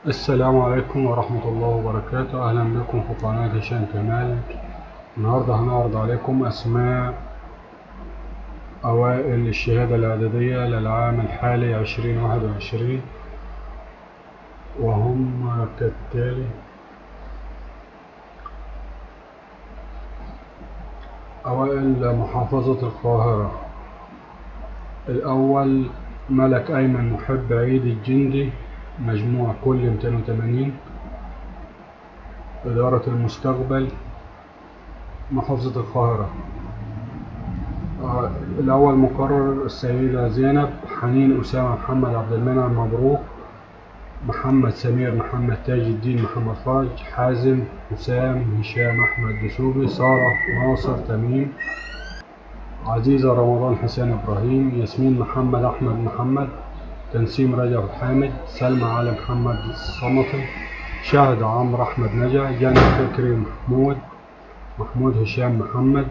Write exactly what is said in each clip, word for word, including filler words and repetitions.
السلام عليكم ورحمة الله وبركاته. أهلا بكم في قناة هشام كمال. النهاردة هنعرض عليكم أسماء أوائل الشهادة الإعدادية للعام الحالي عشرين واحد وعشرين، وهم كالتالي: أوائل محافظة القاهرة. الأول ملك أيمن محب عيد الجندي، مجموع كل مئتين وثمانين. إدارة المستقبل، محافظة القاهرة. آه، الأول مقرر السيدة زينب حنين أسامة محمد عبد المنعم مبروك، محمد سمير محمد تاج الدين محمد فرج، حازم حسام هشام أحمد دسوقي، سارة ناصر تميم، عزيزة رمضان حسين إبراهيم، ياسمين محمد أحمد محمد، تنسيم رجب حامد، سلمى علي محمد الصمتي، شهد عمرو أحمد نجا، جنى فكري محمود، محمود هشام محمد،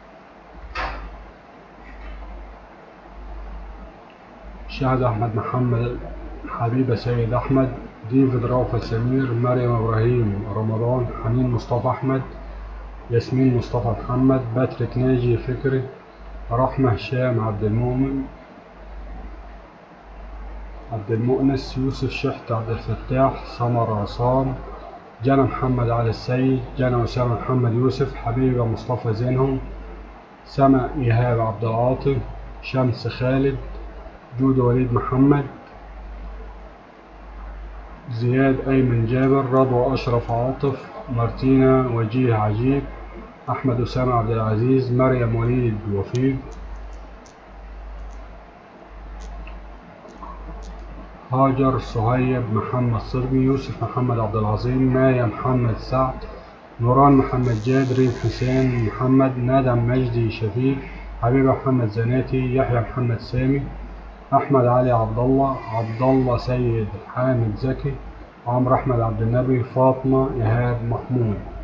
شهد أحمد محمد، حبيبة سيد أحمد، ديفيد رافع سمير، مريم إبراهيم رمضان، حنين مصطفى أحمد، ياسمين مصطفى محمد، باتريك ناجي فكري، رحمة هشام عبد المؤمن عبد المؤنس، يوسف شحت عبد الفتاح، سمر عصام، جنى محمد علي السيد، جنى أسامة محمد يوسف، حبيبة مصطفى زينهم، سما إيهاب عبد العاطي، شمس خالد، جود وليد محمد، زياد أيمن جابر، رضوى أشرف عاطف، مارتينا وجيه عجيب، أحمد أسامة عبد العزيز، مريم وليد وفيق، هاجر صهيب محمد صربي، يوسف محمد عبد العظيم، مايا محمد سعد، نوران محمد جاد، ريم حسين محمد، ندم مجدي شفيق، حبيبة محمد زناتي، يحيى محمد سامي، أحمد علي عبد الله، عبد الله سيد حامد زكي، عمرو أحمد عبد النبي، فاطمة إيهاب محمود.